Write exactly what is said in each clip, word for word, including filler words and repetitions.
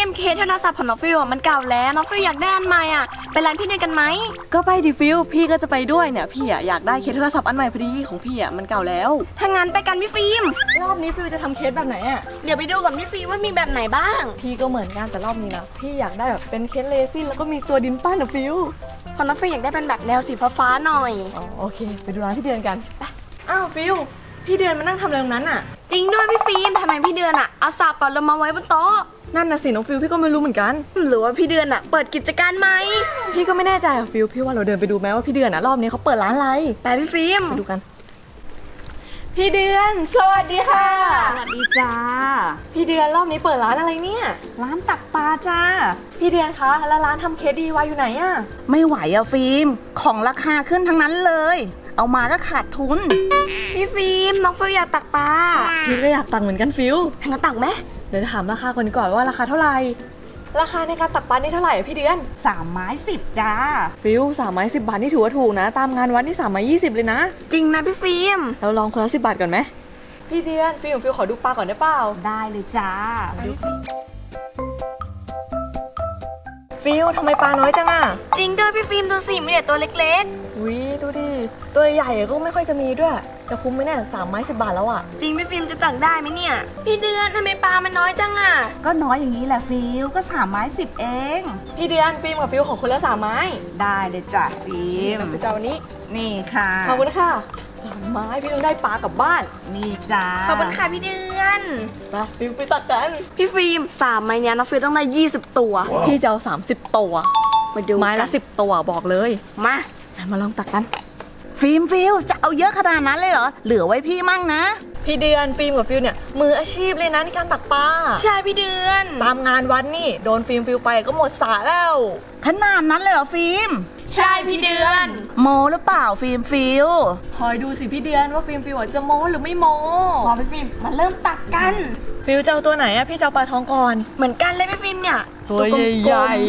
ล์มเคสโทรศัพท์ของน้องฟิลมันเก่าแล้วน้องฟิลอยากได้อันใหม่อ่ะไปร้านพี่เดือนกันไหมก็ไปดิฟิลพี่ก็จะไปด้วยเนี่ยพี่อ่ะอยากได้เคสโทรศัพท์อันใหม่พอดีของพี่อ่ะมันเก่าแล้วถ้างั้นไปกันพี่ฟิล์มรอบนี้ฟิลจะทำเคสแบบไหนอ่ะเดี๋ยวไปดูกับพี่ฟิล์มว่ามีแบบไหนบ้างพี่ก็เหมือนกันแต่รอบนี้นะพี่อยากได้แบบเป็นเคสเรซินแล้วก็มีตัวดินปั้นอ่ะฟิลของน้องฟิลอยากได้เป็นแบบแนวสีฟ้าๆหน่อยอ๋อโอเคไปดูร้านพี่เดือนกันไปอ้าวฟิลพี่เดือนมานั่งทำอะไรตรงนั้นอ่ะจริงด้วยพี่ฟิล์มทำไมพี่เดือนอ่ะเอาสาบปัดลมมาไว้บนโต๊ะนั่นน่ะสิน้องฟิลพี่ก็ไม่รู้เหมือนกันหรือว่าพี่เดือนอ่ะเปิดกิจการไหมพี่ก็ไม่แน่ใจอ่ะฟิลพี่ว่าเราเดินไปดูไหมว่าพี่เดือนอ่ะรอบนี้เขาเปิดร้านอะไรไปพี่ฟิล์มไปดูกันพี่เดือนสวัสดีค่ะสวัสดีจ้าพี่เดือนรอบนี้เปิดร้านอะไรเนี่ยร้านตักปลาจ้าพี่เดือนคะแล้วร้านทำเคสดีวายอยู่ไหนอะไม่ไหวอะฟิล์มของราคาขึ้นทั้งนั้นเลยเอามาก็ขาดทุนพี่ฟิล์มน้องฟิลอยากตักปลาพี่ก็อยากตักเหมือนกันฟิลแพงตักไหมเดี๋ยวถามราคาก่อนดีกว่าว่าราคาเท่าไหร่ราคาในการตักปลานี่เท่าไหร่พี่เดือนสามไม้สิบจ้าฟิลสามไม้สิบบาทนี่ถือว่าถูกนะตามงานวัดนี่สามไม้ยี่สิบเลยนะจริงนะพี่ฟิล์มเราลองคนละสิบบาทก่อนไหมพี่เดือนฟิลฟิลขอดูปลาก่อนได้เปล่าได้เลยจ้าฟิลทำไมปลาน้อยจังอะจริงด้วยพี่ฟิล์มดูสิมีแต่ตัวเล็กๆอุ้ยดูดิตัวใหญ่ก็ไม่ค่อยจะมีด้วยจะคุ้มไหมเนี่ยสามไม้สิบบาทแล้วอะจริงพี่ฟิล์มจะตักได้ไหมเนี่ยพี่เดือนทำไมปลามันน้อยจังอะก็น้อยอย่างนี้แหละฟิลก็สามไม้สิบเองพี่เดือนฟิล์มกับฟิลของคนละสามไม้ได้เลยจ้ะฟิล์มจะเอาวันนี้นี่ค่ะขอบคุณค่ะสามไม้พี่ต้องได้ปลากลับบ้านนี่จ้าขอบคุณค่ะพี่เดือนมาฟิลไปตักกันพี่ฟิล์มสามไม้เนี้ยน้องฟิลต้องได้ยี่สิบตัวพี่จะเอาสามสิบตัวมาดูไม้ละสิบตัวบอกเลยมามาลองตักกันฟิล์มฟิลจะเอาเยอะขนาดนั้นเลยเหรอเหลือไว้พี่มั่งนะพี่เดือนฟิล์มกับฟิลเนี่ยมืออาชีพเลยนะในการตักปลาใช่พี่เดือนตามงานวัดนี่โดนฟิล์มฟิลไปก็หมดสาแล้วขนาดนั้นเลยเหรอฟิล์มใช่พี่เดือนโมหรือเปล่าฟิล์มฟิลคอยดูสิพี่เดือนว่าฟิล์มฟิลจะโมหรือไม่โมพอพี่ฟิล์มมาเริ่มตักกันฟิลจะเอาตัวไหนอะพี่จะเอาปลาทองก่อนเหมือนกันเลยพี่ฟิล์มเนี่ยตัวใหญ่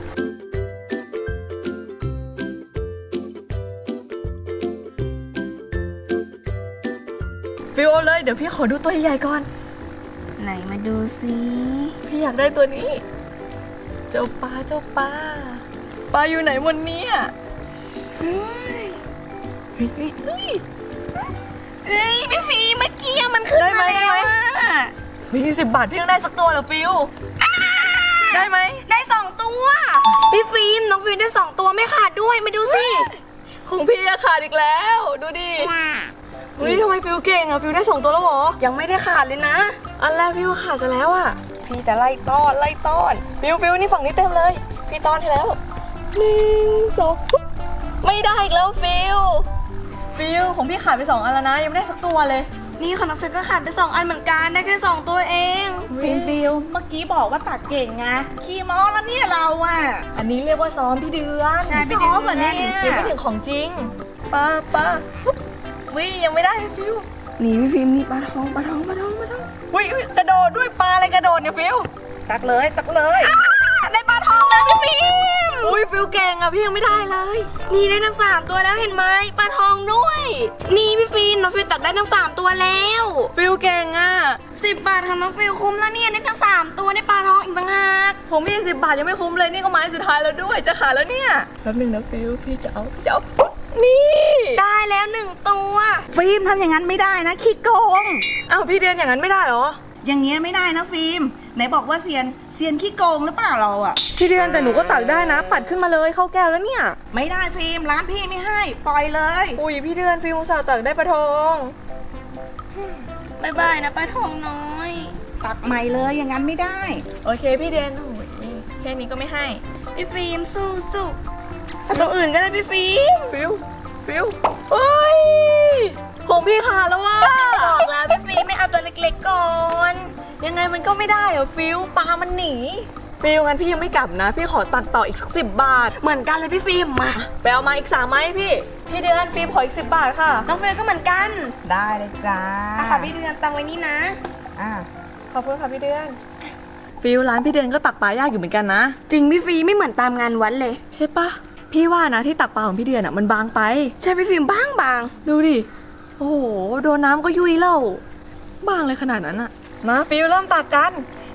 ฟิลเลยเดี๋ยวพี่ขอดูตัวใหญ่ก่อนไหนมาดูสิพี่อยากได้ตัวนี้เจ้าปลาเจ้าปลาปลาอยู่ไหนบนนี้อ่ะเฮ้ยเฮ้ยเฮ้ยเฮ้ยพี่ฟิล์มเมื่อกี้มันขึ้นมาแล้วมีสิบบาทพี่ต้องได้สักตัวเหรอฟิลได้ไหมได้สองตัวพี่ฟิล์มน้องฟิล์มได้สองตัวไม่ขาดด้วยมาดูสิของพี่ขาดอีกแล้วดูดิเฮ้ยทำไมฟิลเก่งอะฟิลได้สองตัวแล้วเหรอยังไม่ได้ขาดเลยนะอันแรกฟิลขาดซะแล้วอะพี่จะไล่ต้อนไล่ต้อนฟิลฟิลนี่ฝั่งนี้เต็มเลยพี่ต้อนให้แล้วหนึ่งสองไม่ได้อีกแล้วฟิลฟิลของพี่ขาดไปสองอันแล้วนะยังไม่ได้สักตัวเลยนี่ของน้องฟิลก็ขาดไปสองอันเหมือนกันได้แค่สองตัวเองฟิลฟิลเมื่อกี้บอกว่าตัดเก่งไงขี้ม้อแล้วเนี่ยเราอะอันนี้เรียกว่าซ้อมพี่เดือนซ้อมเหมือนเนี่ยยังไม่ถึงของจริงป้าป้าวิยังไม่ได้เลยฟิลนี่พี่ฟิล์มนี่ปลาทองปลาทองปลาทองปลาทองวิกระโดดด้วยปลาอะไรกระโดดเนี่ยฟิลตักเลยตักเลยได้ปลาทองแล้วพี่ฟิล์มอุ้ยฟิลเก่งอะพี่ยังไม่ได้เลยนี่ได้ทั้งสามตัวแล้วเห็นไหมปลาทองด้วยนี่พี่ฟิล์มน้องฟิลตักได้ทั้งสามตัวแล้วฟิลเก่งอะสิบบาททำน้องฟิลคุ้มแล้วเนี่ยได้ทั้งสามตัวได้ปลาทองอีกต่างหากผมมีสิบบาทยังไม่คุ้มเลยนี่ก็ไม้สุดท้ายแล้วด้วยจะขายแล้วเนี่ยแป๊บนึงนะฟิลพี่จะเอาจะเอานี่ได้แล้วหนึ่งตัวฟิล์มทำอย่างนั้นไม่ได้นะขี้โกงอ้าวพี่เดือนอย่างนั้นไม่ได้เหรออย่างเงี้ยไม่ได้นะฟิล์มไหนบอกว่าเซียนเซียนขี้โกงหรือเปล่าเราอะพี่เดือนแต่หนูก็ตักได้นะปัดขึ้นมาเลยเข้าแก้วแล้วเนี่ยไม่ได้ฟิล์มร้านพี่ไม่ให้ปล่อยเลยอุ้ยพี่เดือนฟิล์มอุตส่าห์ตักได้ปลาทองบายบายนะปลาทองน้อยตักใหม่เลยอย่างนั้นไม่ได้โอเคพี่เดือนโอ้ยแค่นี้ก็ไม่ให้พี่ฟิล์มสู้สู้ตัวอื่นก็ได้พี่ฟิล์มฟิลฟิลเฮ้ยของพี่ขาดแล้วว่ะบอกแล้วพี่ฟิล์มไม่เอาตัวเล็กๆก่อนยังไงมันก็ไม่ได้เหรอฟิลปลามันหนีฟิลงั้นพี่ยังไม่กลับนะพี่ขอตักต่ออีกสักสิบบาทเหมือนกันเลยพี่ฟิล์มมาไปเอามาอีกสามไม้พี่พี่เดือนฟิล์มขออีกสิบบาทค่ะน้องฟิล์มก็เหมือนกันได้เลยจ้าค่ะพี่เดือนตังไว้นี่นะอ่าขอบคุณค่ะพี่เดือนฟิลร้านพี่เดือนก็ตักปลายากอยู่เหมือนกันนะจริงพี่ฟิล์มไม่เหมือนตามงานวัดเลยใช่ปะพี่ว่านะที่ตักปลาของพี่เดือนอ่ะมันบางไปใช่พี่ฟิล์มบางบางดูดิโอ้โหโดนน้ำก็ยุ่ยแล้วบางเลยขนาดนั้นอ่ะมาฟิลเริ่มตักกัน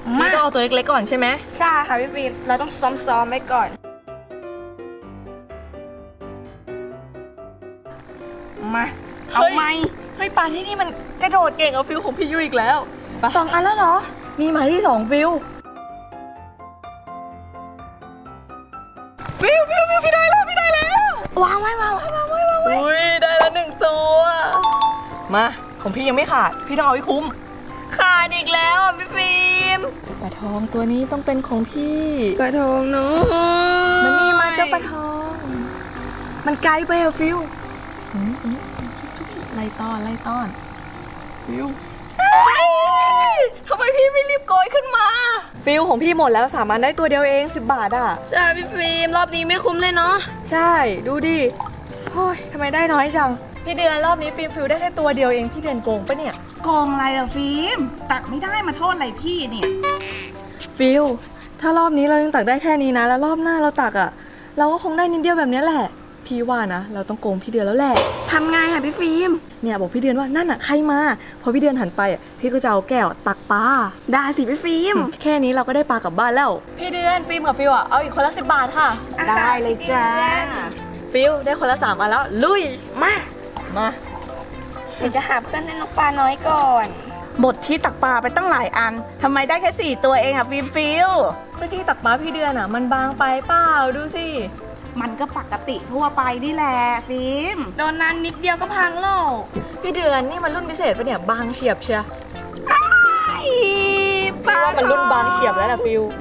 พี่ต้องเอาตัวเล็กๆก่อนใช่ไหมใช่ค่ะพี่ฟิล์มเราต้องซ้อมๆไว้ก่อนมาเอาไหมเฮ้ยปลาที่นี่มันกระโดดเก่งเอาฟิลของพี่ยุอีกแล้วไปสองอันแล้วเหรอนี่หมายที่สองฟิลฟิลฟิลฟิลพี่ได้แล้วพี่ได้แล้ววางไว้วางไว้วางไว้วางไว้อุ้ยได้แล้วหนึ่งตัวมาของพี่ยังไม่ขาดพี่ต้องเอาให้คุ้มขาดอีกแล้วอ่ะพี่ฟิล์มปลาทองตัวนี้ต้องเป็นของพี่ปลาทองเนาะมันนี่มาเจ้าปลาทองมันไกลไปเหรอฟิลอืมอืมชุบชุบไล่ต้อนไล่ต้อนฟิลทำไมพี่ไม่รีบโกยขึ้นมาฟิลของพี่หมดแล้วสามารถได้ตัวเดียวเองสิบบาทอ่ะใช่พี่ฟิล์มรอบนี้ไม่คุ้มเลยเนาะใช่ดูดิโอ้ยทำไมได้น้อยจังพี่เดือนรอบนี้ฟิล์มฟิลได้แค่ตัวเดียวเองพี่เดือนโกงปะเนี่ยโกงอะไรล่ะฟิล์มตักไม่ได้มาโทษอะไรพี่เนี่ยฟิลถ้ารอบนี้เรายังตักได้แค่นี้นะแล้วรอบหน้าเราตักอ่ะเราก็คงได้นิดเดียวแบบนี้แหละพี่ว่านะเราต้องโกงพี่เดือนแล้วแหละทำไงอ่ะพี่ฟิล์มเนี่ยบอกพี่เดือนว่านั่นอ่ะใครมาพอพี่เดือนหันไปอ่ะพี่ก็จะเอาแก้วตักปลาได้สิพี่ฟิล์มแค่นี้เราก็ได้ปลากลับบ้านแล้วพี่เดือนฟิล์มกับฟิลอ่ะเอาอีกคนละสิบบาทค่ะได้เลยจ้าฟิลได้คนละสามอันแล้วลุยมามาเดี๋ยวจะหาเพื่อนให้น้องปลาน้อยก่อนหมดที่ตักปลาไปตั้งหลายอันทำไมได้แค่สี่ตัวเองอะฟิล์มฟิลก็ที่ตักปลาพี่เดือนอ่ะมันบางไปเปล่าดูสิมันก็ปกติทั่วไปนี่แหละฟิล์มโดนนั้นนิดเดียวก็พังแล้วพี่เดือนนี่มันรุ่นพิเศษปะเนี่ยบางเฉียบเชียปพี่ว่ามันรุ่นบางเฉียบแล้วนะฟิล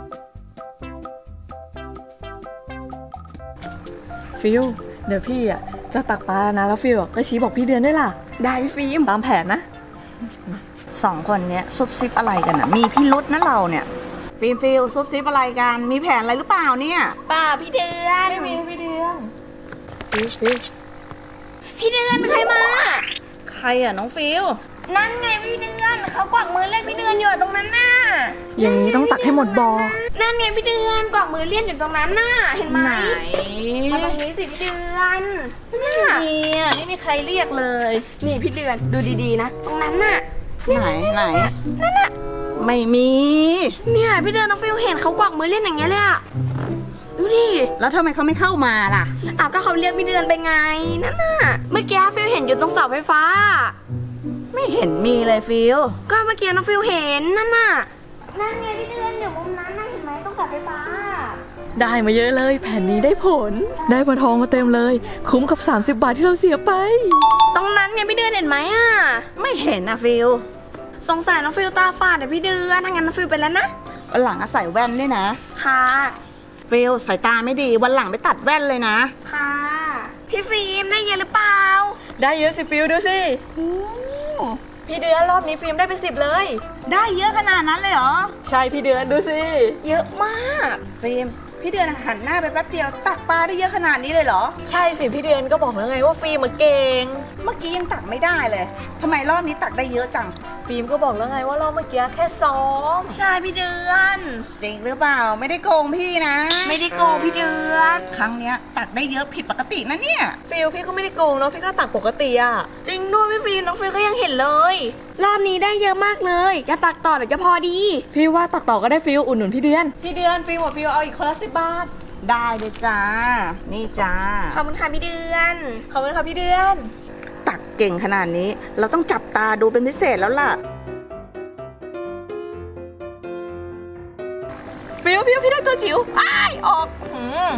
ฟิลเดี๋ยวพี่อ่ะจะตักปลานะแล้วฟิลก็ชี้บอกพี่เดือนด้วยล่ะได้พี่ฟิล์มตามแผนนะสองคนเนี้ยซุบซิบอะไรกันอะมีพิรุษนะเราเนี่ยฟิล์มฟิลซุบซิบอะไรกันมีแผนอะไรหรือเปล่าเนี่ยป่าพี่เดือนไม่มีพี่เดือนฟิลฟิลพี่เดือนใครมาใครอะน้องฟิลนั่นไงพี่เดือนเขากวักมือเรียกพี่เดือนอยู่ตรงนั้นน่ะอย่างนี้ต้องตักให้หมดบอนั่นไงพี่เดือนกวักมือเรียกอยู่ตรงนั้นน่ะเห็นไหมไหนมาตรงนี้สิพี่เดือนนั่นน่ะเนี่ยไม่มีใครเรียกเลยนี่พี่เดือนดูดีๆนะตรงนั้นน่ะไหนไหนไม่มีเนี่ยพี่เดือนน้องฟิวเห็นเขากวักมือเรียกอย่างเงี้ยเลยอะดูดิแล้วทำไมเขาไม่เข้ามาล่ะอ้าวก็เขาเรียกพี่เดือนไปไงนั่นน่ะเมื่อกี้ฟิวเห็นอยู่ตรงเสาไฟฟ้าไม่เห็นมีเลยฟิลก็เมื่อกี้น้องฟิวเห็นนั่นน่ะนั่นไงพี่เดือนอยู่มุมนั้นน่ะเห็นไหมตรงเสาไฟฟ้าได้มาเยอะเลยแผนนี้ได้ผล ได้ปลาทองมาเต็มเลย คุ้มกับสามสิบบาทที่เราเสียไปตรงนั้นไงพี่เดือนเห็นไหมอะไม่เห็นนะฟิลสงสัยน้องฟิวตาฝาดเดี๋ยวพี่เดือนถ้างั้นน้องฟิวไปแล้วนะวันหลังอะใส่แว่นด้วยนะค่ะฟิลสายตาไม่ดีวันหลังไปตัดแว่นเลยนะค่ะ พี่ฟิล์มได้เยอะหรือเปล่าได้เยอะสิฟิลดูสิพี่เดือนรอบนี้ฟิล์มได้ไปสิบเลยได้เยอะขนาดนั้นเลยเหรอใช่พี่เดือนดูสิเยอะมากฟิล์มพี่เดือนหันหน้าไปแป๊บเดียวตักปลาได้เยอะขนาดนี้เลยเหรอใช่สิพี่เดือนก็บอกแล้วไงว่าฟิล์มมาเก่งเมื่อกี้ยังตักไม่ได้เลยทำไมรอบนี้ตักได้เยอะจังฟิล์มก็บอกแล้วไงว่ารอบเมื่อกี้แค่ซ้อมใช่พี่เดือนจริงหรือเปล่าไม่ได้โกงพี่นะไม่ได้โกงพี่เดือนครั้งเนี้ยตักได้เยอะผิดปกตินะเนี่ยฟิลพี่ก็ไม่ได้โกงเนาะพี่ก็ตักปกติอ่ะจริงด้วยพี่ฟิล์มน้องฟิล์มก็ยังเห็นเลย รอบนี้ได้เยอะมากเลยจะตักต่อเดี๋ยวจะพอดีพี่ว่าตักต่อก็ได้ฟิลอุ่นหนุนพี่เดือนพี่เดือนฟิลกับฟิลเอาอีกคนละสิบบาทได้เลยจ้า นี่จ้าขอบคุณค่ะพี่เดือนขอบคุณค่ะพี่เดือนตักเก่งขนาดนี้ เราต้องจับตาดูเป็นพิเศษแล้วล่ะฟิลฟิลพี่ได้ตัวจิ๋วอ้ายออกหืม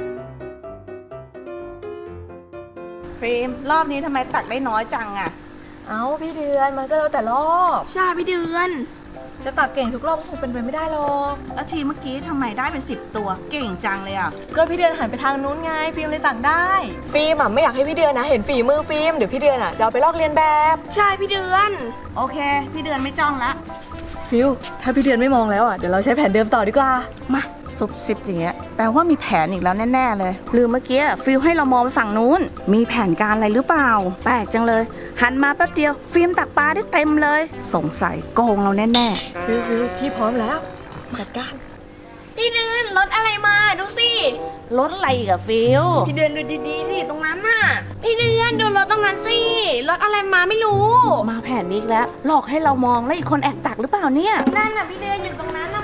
ฟิล์มรอบนี้ทำไมตักได้น้อยจังอะเอาพี่เดือนมันก็แล้วแต่รอบใช่พี่เดือนจะตักเก่งทุกรอบก็คงเป็นไปไม่ได้หรอกแล้วทีเมื่อกี้ทำไมได้เป็นสิบตัวเก่งจังเลยอะก็พี่เดือนหันไปทางนู้นไงฟิล์มเลยตักได้ ฟิล์มอ่ะไม่อยากให้พี่เดือนนะเห็นฝีมือฟิล์มเดี๋ยวพี่เดือนอ่ะจะเอาไปลอกเลียนแบบใช่พี่เดือนโอเค พี่เดือนไม่จ้องละฟิลถ้าพี่เดือนไม่มองแล้วอ่ะเดี๋ยวเราใช้แผนเดิมต่อดีกว่ามาซุบซิบอย่างเงี้ยแปลว่ามีแผนอีกแล้วแน่ๆเลยหรือเมื่อกี้ฟิลให้เรามองไปฝั่งนู้น มีแผนการอะไรหรือเปล่า แปลกจังเลย หันมาแป๊บเดียวฟิล์มตักปลาได้เต็มเลย สงสัยโกงเราแน่ฟิลฟิลพี่พร้อมแล้วจัดการพี่เดือนรถอะไรมาดูสิๆรถอะไรอีกับฟิลพี่เดือนดูดีๆสิตรงนั้นน่ะพี่เดือนดูรถตรงนั้นสิรถอะไรมาไม่รู้มาแผนนี้อีกแล้วหลอกให้เรามองแล้วอีกคนแอบตักหรือเปล่าเนี่ยนั่นน่ะพี่เดือนอยู่ตรงนั้นน่ะ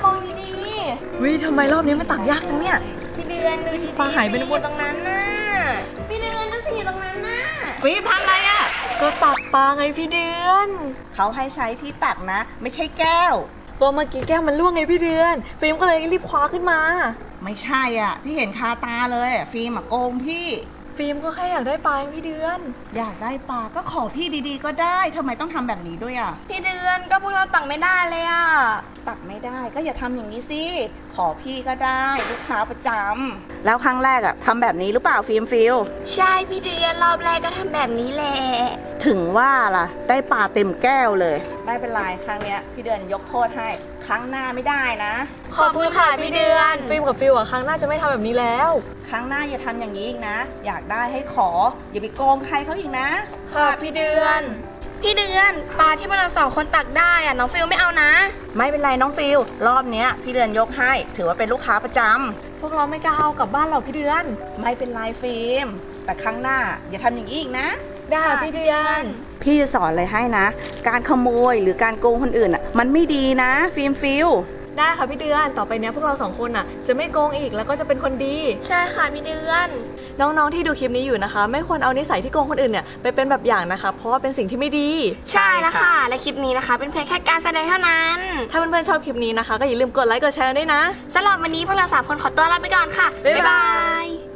วิทำไมรอบนี้มันตักยากจังเนี่ยพี่เดือนดูดิปลาหายไปไหนหมดตรงนั้นน่ะพี่เดือนดูสิตรงนั้นน่ะฟิล์มทำอะไรอ่ะก็ตักปลาไงพี่เดือนเขาให้ใช้ที่ตักนะ ไม่ใช่แก้วก็เมื่อกี้แก้วมันล่วงไงพี่เดือนฟิล์มก็เลยรีบคว้าขึ้นมาไม่ใช่อ่ะ พี่เห็นคาตาเลยอะฟิล์มอะโกงพี่ฟิล์มก็แค่อยากได้ปลาเองพี่เดือนอยากได้ปลาก็ขอพี่ดีๆก็ได้ทำไมต้องทำแบบนี้ด้วยอ่ะพี่เดือนก็พวกเราตักไม่ได้เลยอ่ะตักไม่ได้ก็อย่าทำอย่างนี้สิ ขอพี่ก็ได้ลูกค้าประจำแล้วครั้งแรกอะทำแบบนี้หรือเปล่าฟิล์มฟิลใช่พี่เดือนรอบแรกก็ทำแบบนี้แหละถึงว่าล่ะ ได้ปลาเต็มแก้วเลย ไม่เป็นไรครั้งเนี้ยพี่เดือนยกโทษให้ ครั้งหน้าไม่ได้นะขอบคุณค่ะพี่เดือนฟิล์มกับฟิลอะครั้งหน้าจะไม่ทำแบบนี้แล้วครั้งหน้าอย่าทำอย่างนี้อีกนะ อยากได้ให้ขอ อย่าไปโกงใครเขาอีกนะค่ะพี่เดือน พี่เดือนปลาที่พวกเราสองคนตักได้อ่ะน้องฟิลไม่เอานะไม่เป็นไรน้องฟิลรอบเนี้ยพี่เดือนยกให้ ถือว่าเป็นลูกค้าประจำพวกเราไม่กล้าเอากลับบ้านหรอกพี่เดือนไม่เป็นไรฟิล์มแต่ครั้งหน้าอย่าทำอย่างนี้อีกนะได้พี่เดือนพี่จะสอนเลยให้นะ การขโมยหรือการโกงคนอื่นอ่ะมันไม่ดีนะฟิล์มฟิลได้ค่ะพี่เดือนต่อไปเนี้ยพวกเราสองคนอ่ะจะไม่โกงอีกแล้วก็จะเป็นคนดีใช่ค่ะพี่เดือนน้องๆที่ดูคลิปนี้อยู่นะคะ ไม่ควรเอานิสัยที่โกงคนอื่นเนี่ยไปเป็นแบบอย่างนะคะ เพราะว่าเป็นสิ่งที่ไม่ดีใช่แล้วค่ะ และคลิปนี้นะคะ เป็นเพียงแค่การแสดงเท่านั้นถ้าเพื่อนๆชอบคลิปนี้นะคะ ก็อย่าลืมกดไลค์กดแชร์ด้วยนะสำหรับวันนี้พวกเราสามคนขอตัวลาไปก่อนค่ะบ๊ายบายบ๊ายบาย